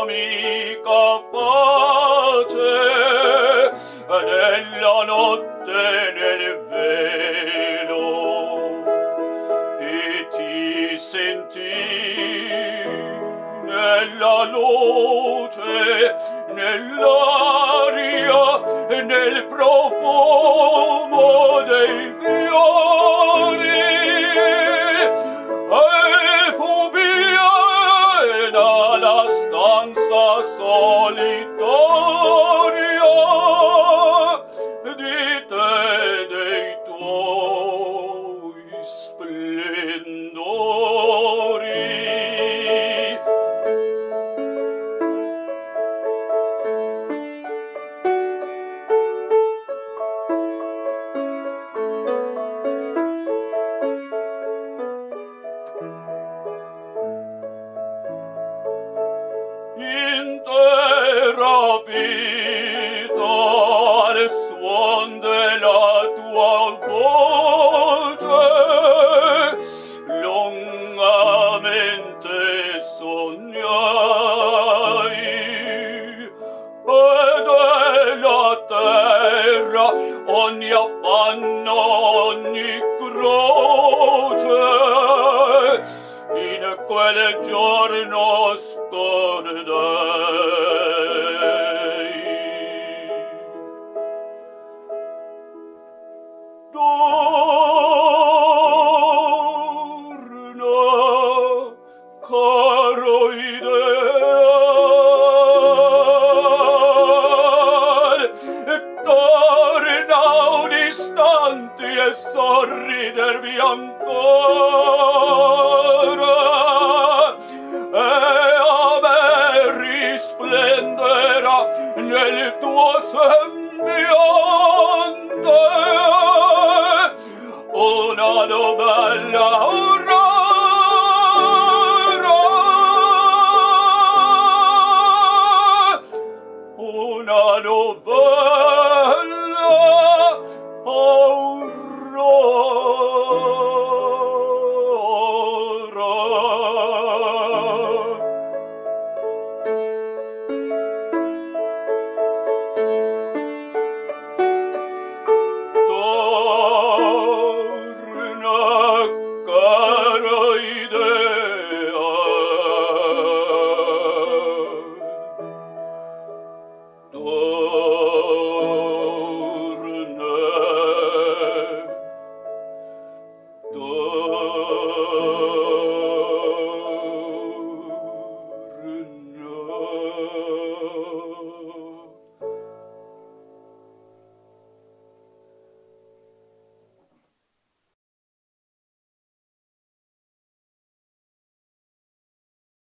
amica pace nella notte nel velo, e ti sentii nella luce, nell'aria e nel profumo dei fiori, e fu piena la stanza solitaria di te e dei tuoi splendori. Intera vita al suon della tua voce lungamente sognai, e della terra ogni affanno, ogni croce in quel giorno scordai.